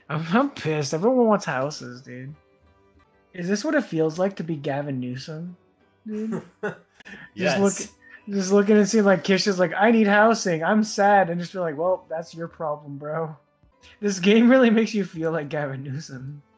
I'm pissed. Everyone wants houses, dude. Is this what it feels like to be Gavin Newsom, dude? Just look, Yes. just looking and seeing like Kish is like, I need housing. I'm sad, and just be like, well, that's your problem, bro. This game really makes you feel like Gavin Newsom.